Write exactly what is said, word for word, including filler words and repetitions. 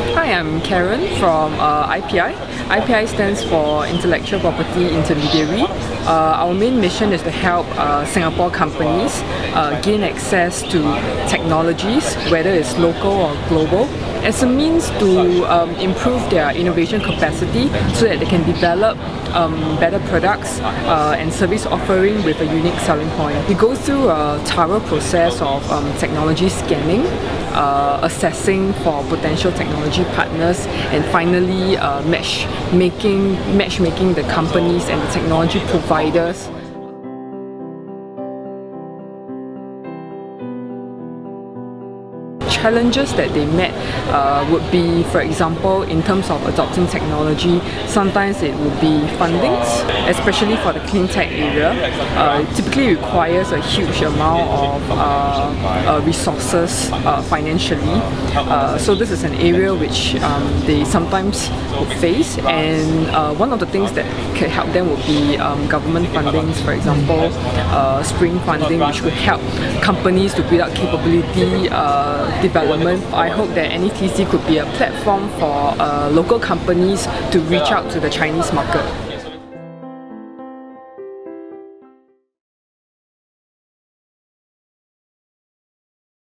Hi, I'm Karen from uh, I P I. I P I stands for Intellectual Property Intermediary. Uh, our main mission is to help uh, Singapore companies uh, gain access to technologies, whether it's local or global, as a means to um, improve their innovation capacity so that they can develop um, better products uh, and service offering with a unique selling point. We go through a thorough process of um, technology scanning, uh, assessing for potential technology partners, and finally uh, match making, matchmaking the companies and the technology providers. Challenges that they met uh, would be, for example, in terms of adopting technology, sometimes it would be fundings, especially for the clean tech area. Uh, it typically requires a huge amount of uh, uh, resources uh, financially. Uh, so this is an area which um, they sometimes would face, and uh, one of the things that can help them would be um, government fundings, for example, uh, spring funding, which would help companies to build up capability uh, development. I hope that N E T C could be a platform for uh, local companies to reach out to the Chinese market.